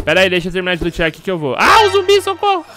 Pera aí, deixa eu terminar de lutear aqui que eu vou. Ah, o zumbi, socorro!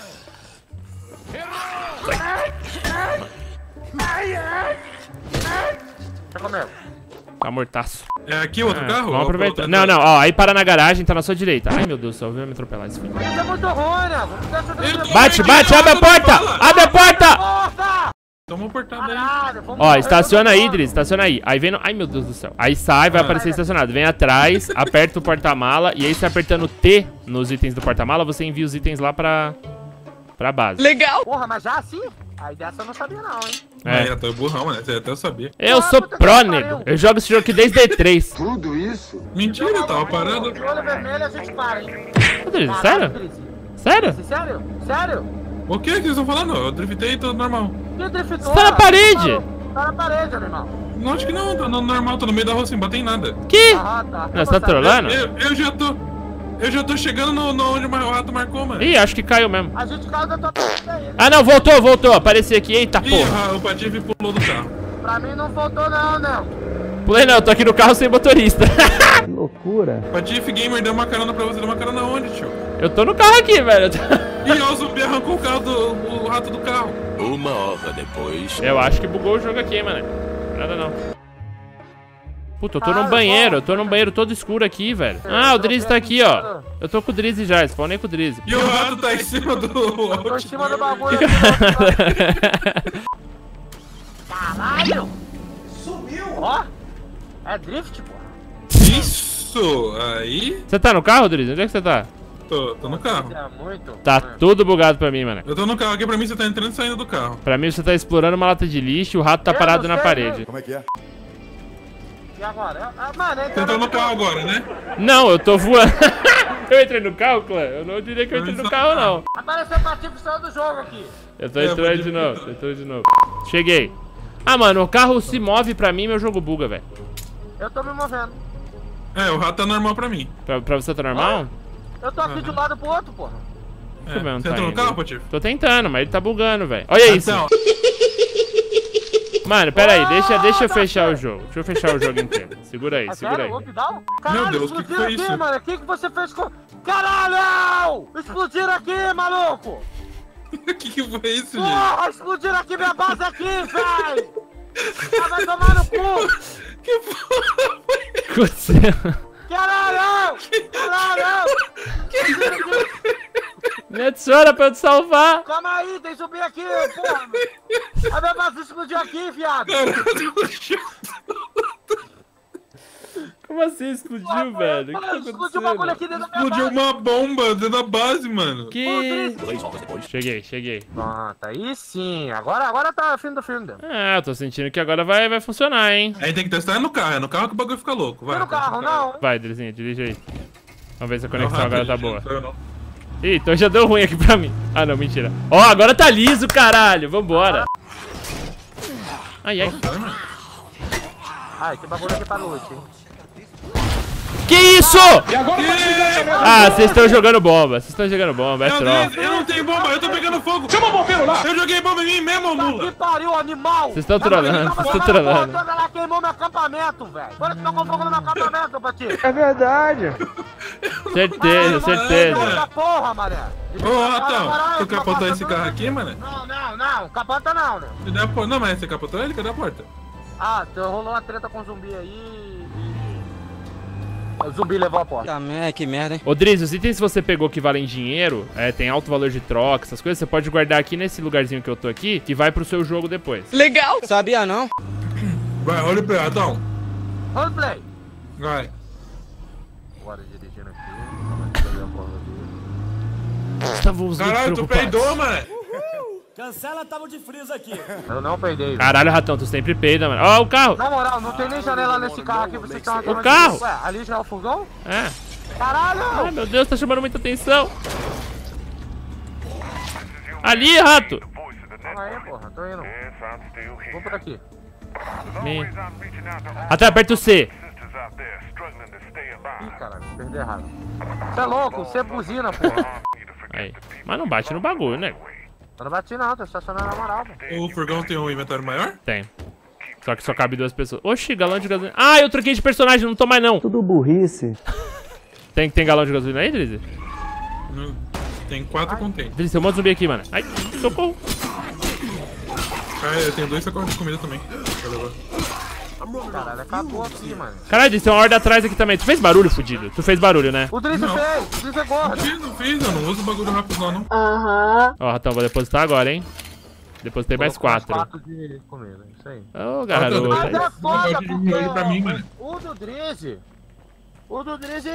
Tá mortaço. É aqui o outro carro? Vamos aproveitar. Não, não, ó, aí para na garagem, tá na sua direita. Ai, meu Deus do céu, vai me atropelar esse filho. Isso é muito ruim, né? Bate, bate, abre a porta! Abre a porta! Toma uma portada aí. Ó, estaciona aí, Driz, estaciona aí. Aí vem no... Ai, meu Deus do céu. Aí sai, vai aparecer estacionado. Vem atrás, aperta o porta-mala. E aí, você apertando T nos itens do porta-mala, você envia os itens lá pra base. Legal! Porra, mas já assim? Aí dessa eu não sabia não, hein? É. Eu tô burrão, mano. Você até sabia. Eu sou pro, nego. Eu jogo esse jogo aqui desde D3. Tudo isso? Mentira, eu tava parado. De olho vermelho a gente para, hein? Ô, Driz, sério? Sério? Sério? Sério? O que vocês estão falando? Eu driftei e tudo normal. Que driftou? Você tá na parede! Tá na parede, animal. Não, acho que não. Tô no normal, tô no meio da rua sem bater em nada. Que? Ah, tá. Não, você tá trolando? Eu já tô chegando no onde o rato marcou, mano. Ih, acho que caiu mesmo. A gente caiu da tua aí. Ah, não, voltou. Apareci aqui. Eita, Ih, porra. o Patife pulou do carro. Pra mim não faltou não, não. Pulei não, tô aqui no carro sem motorista. Que loucura. Patife Gamer deu uma carona pra você. Deu uma carona onde, tio? Eu tô no carro aqui, velho. Ih, ó, o zumbi arrancou o carro o rato do carro. Uma hora depois. Eu acho que bugou o jogo aqui, hein, mano. Nada não. Puta, eu tô num banheiro. Eu tô num banheiro todo escuro aqui, velho. Ah, o Drizzy tá aqui, ó. Eu tô com o Drizzy já, spawnei com o Drizzy. E o rato tá em cima do... Tô em cima do bagulho. Caralho! Sumiu! Ó! É drift, pô. Isso! Aí... Você tá no carro, Drizzy? Onde é que você tá? Tô no carro. É muito. Tá tudo bugado pra mim, mano. Eu tô no carro aqui, pra mim você tá entrando e saindo do carro. Pra mim você tá explorando uma lata de lixo e o rato tá parado na parede. Como é que é? E agora? Mano, Você entrou no carro agora, né? Não, eu tô voando. Eu entrei no carro, Clã? Eu não diria que eu entrei no carro, não. Apareceu o Patife e saiu do jogo aqui. Eu tô entrando de novo, tô entrando de novo. Cheguei. Ah, mano, o carro se move pra mim e meu jogo buga, velho. Eu tô me movendo. É, o rato tá normal pra mim. Pra você tá normal? Eu tô aqui de um lado pro outro, porra. Deixa eu ver onde Você tá entrou no indo. carro, Patife? Tô tentando, mas ele tá bugando, velho. Olha isso. Então, Mano, pera aí, deixa eu fechar o jogo. Deixa eu fechar o jogo inteiro. Segura aí, segura aí. Updown? Caralho, Meu Deus, que explodiram foi aqui, isso? mano. O que você fez com... Caralho! Explodiram aqui, maluco! o que foi isso, gente? Porra, explodiram aqui minha base aqui, velho! Vai tomar no cu! Que porra foi isso? Aconteceu. Caralho! Caralho! Me adiciona pra eu te salvar. Calma aí, tem que subir aqui, porra! A minha base explodiu aqui, viado! Como assim explodiu, velho? O que tá Explodiu o bagulho acontecendo? aqui dentro da minha Explodiu base! uma bomba dentro da base, mano. Que... 2 horas depois. Cheguei. Pronto, aí sim. Agora tá fim do filme. Ah, eu tô sentindo que agora vai funcionar, hein? A gente tem que testar no carro. É no carro que o bagulho fica louco. Vai. Não no carro, não. Vai, Drizinho, dirige aí. Vamos ver se a conexão Não, agora tá gente, boa. não sou eu, não. Ih, então já deu ruim aqui pra mim. Ah, não, mentira. Ó, agora tá liso, caralho. Vambora. Ai. Ai, que bagulho aqui tá noite, hein? Que isso? Ah, vocês estão jogando bomba. É Meu troll. Deus, eu não tenho bomba, eu tô pegando fogo. Chama o bombeiro lá. Eu joguei bomba em mim mesmo, Que mula. pariu, animal! Vocês estão trolando, Ela queimou meu acampamento, velho. Agora que tocou fogo no meu acampamento, Patife. É verdade. Certeza. Essa porra, maré. Ô, Ratão, tu capotou esse carro aqui, mano? Não, capota não, né? Cadê a porta? Não, mas você capotou ele? Cadê a porta? Ah, rolou uma treta com o zumbi aí e... O zumbi levou a porta. Que merda, hein? Ô, Driz, os itens que você pegou que valem dinheiro, tem alto valor de troca, essas coisas, você pode guardar aqui nesse lugarzinho que eu tô aqui, que vai pro seu jogo depois. Legal. Sabia não? Vai, olha o play, Ratão. Roleplay. Vai. Bora dirigindo aqui. Vamos fazer a porra aqui. Você tava usando Caralho, tu peidou, mano. Cancela tábua de freeza aqui. Eu não peidei. Caralho, Ratão, tu sempre peida, mano. Ó, o carro. Na moral, não tem nem janela nesse carro aqui, vocês estão O carro. Ué, ali já é o fogão? É. Caralho! Ai, meu Deus, tá chamando muita atenção. Ali, rato. Calma aí, porra, tô indo. Vou por aqui. Até aperta o C. Ih, caralho, perdi errado. Você é louco, você buzina, porra. Aí. Mas não bate no bagulho, né? Eu não bati não, tô estacionando na moral, velho. O furgão tem um inventário maior? Tem. Só que só cabe 2 pessoas. Oxi, galão de gasolina. Ah, eu troquei de personagem, não tô mais não. Tudo burrice. Tem galão de gasolina aí, Drizzy? Tem 4 contentes. Driz, tem um monte de zumbi aqui, mano. Ai, socorro. Ah, eu tenho 2 sacolas de comida também. Pra levar. Caralho, acabou aqui, mano. Caralho, Driz, tem uma horda atrás aqui também. Tu fez barulho, fudido? Tu fez barulho, né? O Driz Não. fez, o Driz é gordo. Não fiz, eu não uso bagulho rápido lá, não. Ó, Ratão, vou depositar agora, hein? Depositei mais 4. 4 de comida, isso aí. Ô, garoto. Mas é foda, Negócio de miojo pra mim, mano. O do Driz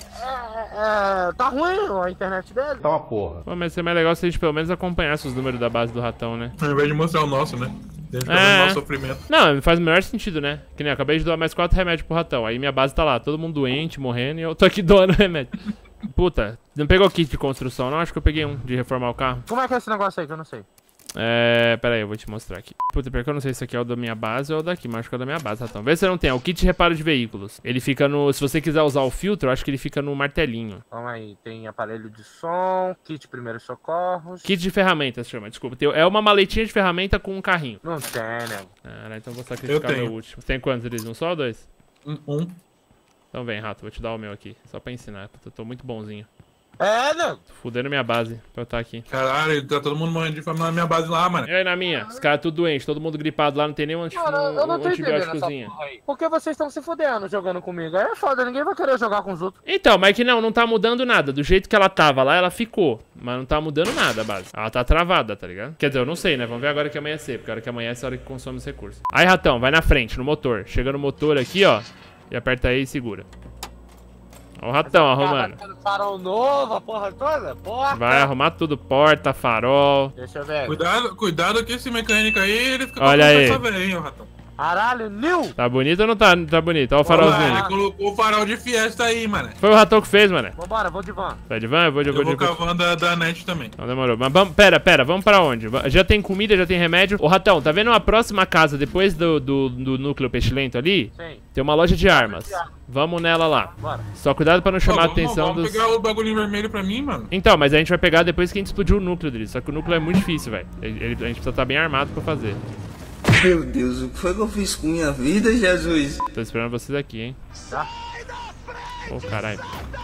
tá ruim a internet dele. Tá uma porra. Pô, mas seria mais legal se a gente pelo menos acompanhasse os números da base do Ratão, né? Ao invés de mostrar o nosso, né? Deixa eu ver o nosso sofrimento. Não, faz o melhor sentido, né? Que nem eu acabei de doar mais 4 remédios pro Ratão. Aí minha base tá lá, todo mundo doente, morrendo, e eu tô aqui doando remédio. Puta, não pegou kit de construção, não? Acho que eu peguei um de reformar o carro. Como é que é esse negócio aí que eu não sei? Pera aí, eu vou te mostrar aqui. Puta, porque eu não sei se aqui é o da minha base ou o daqui, mas acho que é o da minha base, Ratão. Vê se não tem, é o kit de reparo de veículos. Ele fica no... Se você quiser usar o filtro, eu acho que ele fica no martelinho. Calma aí, tem aparelho de som, kit primeiros socorros. Kit de ferramentas, chama, desculpa. É uma maletinha de ferramenta com um carrinho. Não tem, né? Ah, então vou sacrificar Eu tenho. meu último. Tem quantos deles? Um só ou 2? Um. Então vem, Rato, vou te dar o meu aqui. Só pra ensinar, eu tô muito bonzinho. Não. Tô fudendo minha base pra eu estar aqui. Caralho, tá todo mundo morrendo de fome na minha base lá, mano. E aí na minha? Os caras tudo doentes, todo mundo gripado lá, não tem nenhum Mano, eu não tô entendendo essa antibióticozinho. porra aí. Por que vocês estão se fudendo jogando comigo? Aí é foda, ninguém vai querer jogar com os outros. Então, mas que não tá mudando nada. Do jeito que ela tava lá, ela ficou. Mas não tá mudando nada a base. Ela tá travada, tá ligado? Quer dizer, eu não sei, né? Vamos ver agora que amanhecer. Porque a hora que amanhece é a hora que consome os recursos. Aí, Ratão, vai na frente, no motor. Chega no motor aqui, ó. E aperta aí e segura. Ó o Ratão arrumando. Farol novo, a porra toda? Porra. Vai arrumar tudo. Porta, farol. Deixa eu ver. Cuidado que esse mecânico aí, ele fica Olha aí. essa velha, hein, Ratão. Caralho, Nil! Tá bonito ou não tá, não tá bonito? Ó o Olha lá, farolzinho. ele colocou o farol de Fiesta aí, mano. Foi o Ratão que fez, mano. Vambora, vou de van. Vai de van? Eu vou de Eu vou com a van. van da NET também. Não demorou. Mas vamos, pera, vamos pra onde? Já tem comida, já tem remédio. Ô, Ratão, tá vendo a próxima casa depois do núcleo pestilento ali? Sim. Tem uma loja de armas. Vamos nela lá. Bora. Só cuidado pra não chamar a atenção vamos dos... pegar o bagulhinho vermelho pra mim, mano. Então, mas a gente vai pegar depois que a gente explodiu o núcleo dele. Só que o núcleo é muito difícil, velho. A gente precisa estar bem armado pra fazer. Meu Deus, o que foi que eu fiz com minha vida, Jesus? Tô esperando vocês aqui, hein. Tá. Ô, caralho.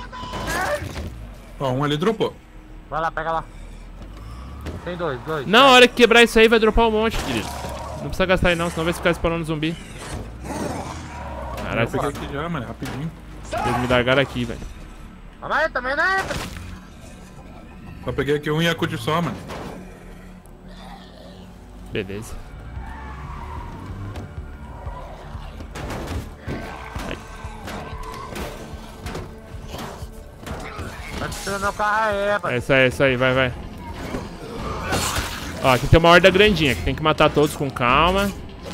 Ó, um ali dropou. Vai lá, pega lá. Tem dois. Na hora que quebrar isso aí, vai dropar um monte, querido. Não precisa gastar aí não, senão vai ficar spawnando zumbi. Caralho, Eu peguei aqui já, mano, rapidinho. eles me largaram aqui, velho. Calma aí, também não entra. Só peguei aqui um Yakut só, mano. Beleza. Tá destruindo meu carro aí, pai. É isso aí, vai. Ó, aqui tem uma horda grandinha, que tem que matar todos com calma.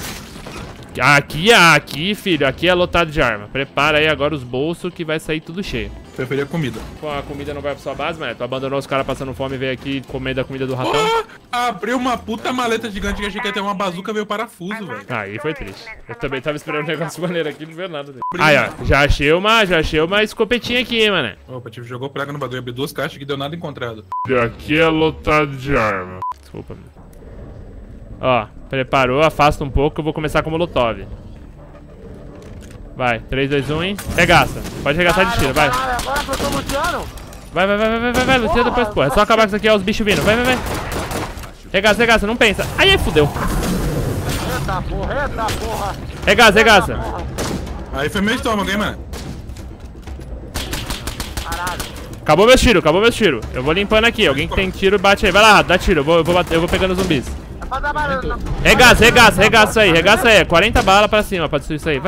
Aqui, filho, aqui é lotado de arma. Prepara aí agora os bolsos que vai sair tudo cheio. Preferia comida. Pô, a comida não vai pra sua base, mano. Tu abandonou os caras passando fome e veio aqui comer da comida do Ratão. Abriu uma puta maleta gigante que achei que ia ter uma bazuca, veio parafuso, velho. Aí foi triste. Eu também tava esperando um negócio maneiro aqui, não veio nada dele. Aí, ó, já achei uma escopetinha aqui, mano. Opa, tive jogou praga no bagulho, abri 2 caixas que deu nada encontrado. Aqui é lotado de arma. Desculpa, meu. Ó, preparou, afasta um pouco, eu vou começar com o Molotov. Vai, 3, 2, 1 e... Regaça. Pode regaçar de tiro, vai. Caralho, agora que eu tô luteando. Vai, Luciano, depois, porra. É só acabar com isso aqui, ó, os bichos vindo. Vai. Regaça, não pensa. Aí, fudeu. Eita porra. Regaça. Aí foi meu estômago, hein, mano. Caralho. Acabou meus tiros. Eu vou limpando aqui. Alguém que tem tiro, bate aí. Vai lá, dá tiro. Eu vou pegando os zumbis. É pra dar barulho. Regaça aí. 40 balas pra cima pra destruir isso aí. Vai.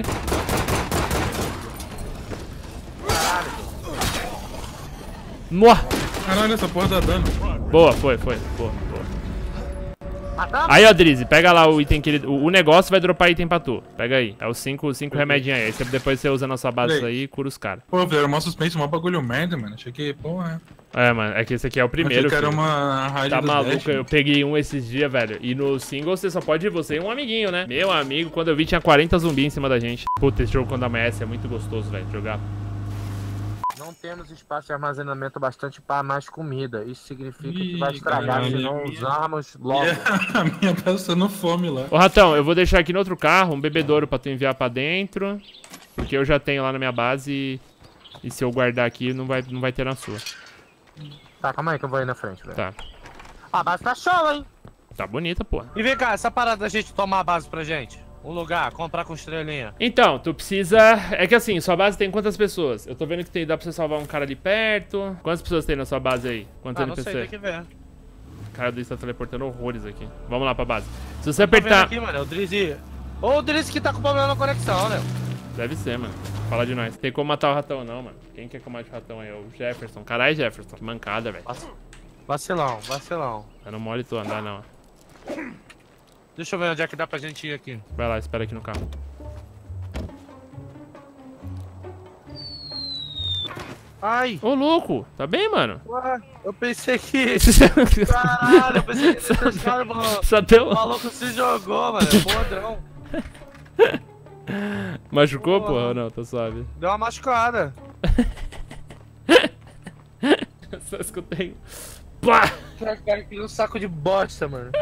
Nossa. Caralho, essa porra dá dano. Boa, foi. Boa. Aí, ó, Drizzy, pega lá o item que ele... O negócio vai dropar item pra tu. Pega aí. É os 5 remedinhos aí. Depois você usa na sua base isso aí e cura os caras. Pô, fizeram mó suspense, mó bagulho merda, mano. Achei que, porra. É, mano, é que esse aqui é o primeiro. Achei que era filho. uma raid Tá dos maluco, Dash. eu peguei um esses dias, velho. E no single você só pode ir você e um amiguinho, né? Meu amigo, quando eu vi tinha 40 zumbis em cima da gente. Puta, esse jogo quando amanhece é muito gostoso, velho, jogar. Não temos espaço de armazenamento bastante para mais comida. Isso significa que vai Ih, estragar caralho, se não minha. usarmos logo. A minha tá passando fome lá. Ô, Ratão, eu vou deixar aqui no outro carro um bebedouro pra tu enviar pra dentro. Porque eu já tenho lá na minha base e se eu guardar aqui não vai ter na sua. Tá, calma aí que eu vou aí na frente, velho. Tá. A base tá show, hein? Tá bonita, porra. E vem cá, essa parada da gente tomar a base pra gente. Um lugar, comprar com estrelinha. Então, tu precisa... É que assim, sua base tem quantas pessoas? Eu tô vendo que dá pra você salvar um cara ali perto. Quantas pessoas tem na sua base aí? Quantos Não NPC? sei, tem que ver. O cara do está teleportando horrores aqui. Vamos lá pra base. Se você Tô vendo apertar... aqui, mano, é o Drizzy. Ou o Drizzy que tá com problema na conexão, né? Deve ser, mano. Fala de nós. Tem como matar o ratão não, mano. Quem quer combate o ratão aí? É o Jefferson. Caralho, Jefferson. Que mancada, velho. Vacilão, vacilão. Eu não mole tu andar, não. Deixa eu ver onde é que dá pra gente ir aqui. Vai lá, espera aqui no carro. Ai! Ô, louco. Tá bem, mano? Ué, eu pensei que... Caralho, eu pensei que esse cara, mano. Só deu... O maluco se jogou, mano. Podrão. Machucou, porra? Ou não? Tô suave. Deu uma machucada. Só escutei. Pá! Cara, que um saco de bosta, mano.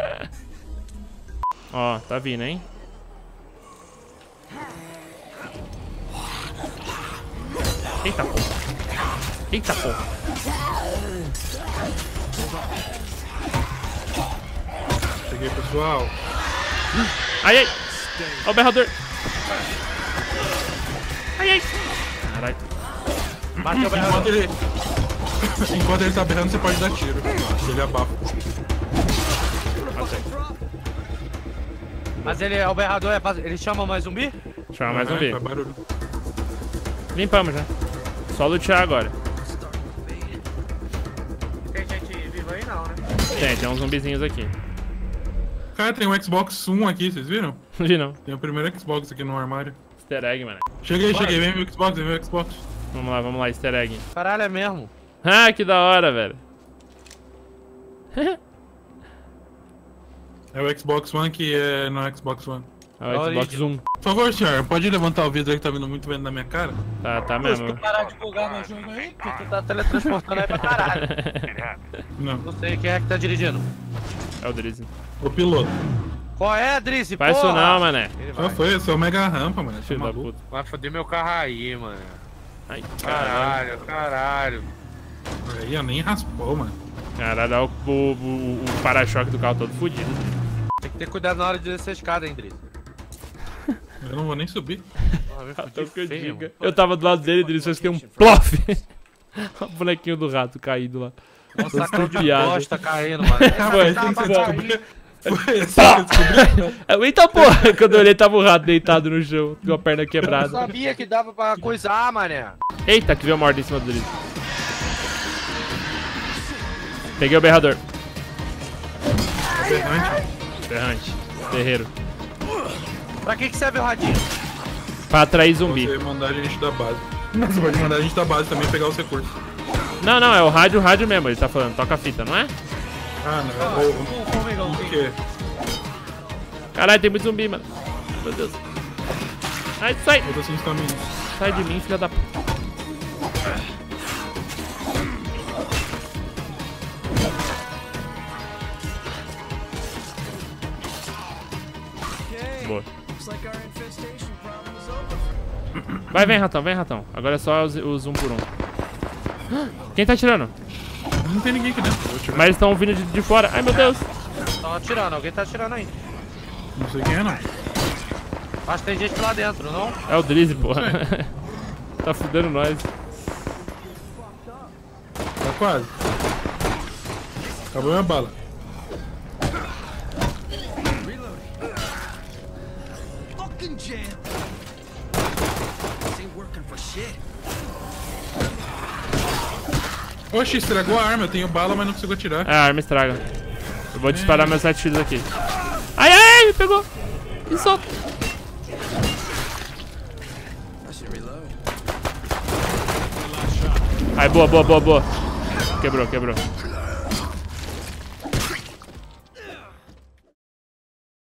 Ó, tá vindo, hein? Eita, porra. Eita, porra. Cheguei, pessoal. Ai, ai. Ó o berrador. Ai, ai. Caralho. Bateu o berrador. Enquanto ele tá berrando, você pode dar tiro. Ele abafa. Mas ele é o berrador, ele chama mais zumbi? Chama mais um B. Faz barulho. Limpamos já. Só lutear agora. Tem gente viva aí não, né? Tem uns zumbizinhos aqui. Cara, tem um Xbox One aqui, vocês viram? Não vi não. Tem o primeiro Xbox aqui no armário. Easter egg, mano. Cheguei, vem meu Xbox, vem meu Xbox. Vamos lá, easter egg. Caralho, é mesmo. Ah, que da hora, velho. É o Xbox One que é no Xbox One. É o Xbox Origin. Zoom. Por favor, senhor, pode levantar o vidro aí que tá vindo muito vento na minha cara? Tá Pô, se tu mesmo. parar de bugar no jogo aí, porque tu tá teletransportando aí pra caralho. Não, Não sei quem é que tá dirigindo. É o Drizzy. o piloto. Qual é, Drizzy? Faz isso Porra! não, mané. Ele Só vai. foi, eu sou o mega rampa, mano. Filho Tá da maluco. puta. Vai foder meu carro aí, mano. Ai, caralho. Caralho. Aí, ó, nem raspou, mano. Caralho, olha o para-choque do carro todo fudido. Tem que ter cuidado na hora de descer a escada, hein, Drizzy. Eu não vou nem subir. Ah, me Então fudi que eu feio, diga. mano. Eu tava do lado dele, Drizzy, só que tem um plof. O bonequinho do rato caído lá. Um sacão de Piada. bosta caindo, mano. Foi, Tá pra cair. Foi assim que eu descobri. Eita porra, quando eu olhei tava o rato deitado no chão, com a perna Eu quebrada. sabia que dava pra coisar, mané. Eita, que veio a morte em cima do Drizzy. Peguei o berrador. Berrante. Ferrante. Ferreiro. Pra que serve o radinho? Pra atrair zumbi. Você mandar a gente da base. Você pode mandar a gente da base também pegar os recursos. Não, é o rádio mesmo, ele tá falando. Toca a fita, não é? Ah, não. O quê? Caralho, tem muito zumbi, mano. Meu Deus. Ai, sai. Eu tô sem estamina. Sai de mim, filha da puta. Boa. Vai, vem, ratão. Agora é só os um por um. Quem tá atirando? Não tem ninguém aqui dentro. Eu vou tirar. Mas eles estão vindo de fora. Ai, meu Deus. Tão atirando, alguém tá atirando aí. Não sei quem é, não. Acho que tem gente lá dentro, não? É o Drizzy, porra. Tá fudendo nós. Tá quase. Acabou minha bala. Oxi, estragou a arma. Eu tenho bala, mas não consigo atirar. É, a arma estraga. Eu vou disparar meus 7 tiros aqui. Ai, me pegou. Me solta. Ai, boa. Quebrou.